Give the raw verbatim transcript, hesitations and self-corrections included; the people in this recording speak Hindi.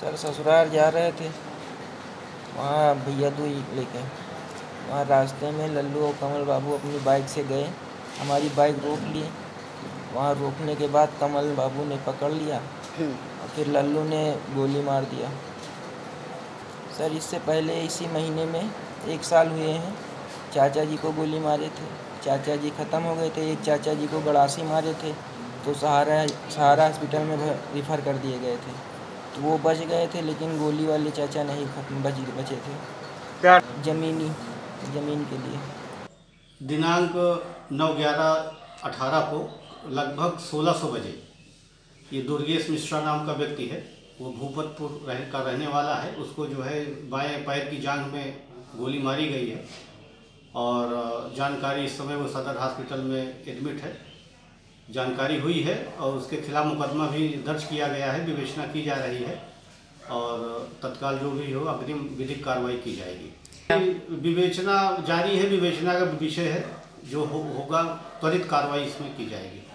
सर ससुराल जा रहे थे, वहाँ भैया दूज लेके। वहाँ रास्ते में लल्लू और कमल बाबू अपनी बाइक से गए, हमारी बाइक रोक ली। वहाँ रोकने के बाद कमल बाबू ने पकड़ लिया और फिर लल्लू ने गोली मार दिया। सर इससे पहले इसी महीने में एक साल हुए हैं, चाचा जी को गोली मारे थे, चाचा जी ख़त्म हो गए थे। एक चाचा जी को गड़ासी मारे थे तो सहारा सहारा हॉस्पिटल में रिफ़र कर दिए गए थे, तो वो बच गए थे, लेकिन गोली वाले चाचा नहीं खत्म बच बचे थे। क्या ज़मीनी ज़मीन के लिए। दिनांक नौ ग्यारह अठारह को लगभग सोलह सौ बजे ये दुर्गेश मिश्रा नाम का व्यक्ति है, वो भूपतपुर रह का रहने वाला है। उसको जो है बाएं पैर की जांघ में गोली मारी गई है और जानकारी इस समय वो सदर हॉस्पिटल में एडमिट है। जानकारी हुई है और उसके खिलाफ मुकदमा भी दर्ज किया गया है, विवेचना की जा रही है और तत्काल जो भी हो अग्रिम विधिक कार्रवाई की जाएगी। विवेचना जारी है, विवेचना का विषय है, जो हो, होगा त्वरित कार्रवाई इसमें की जाएगी।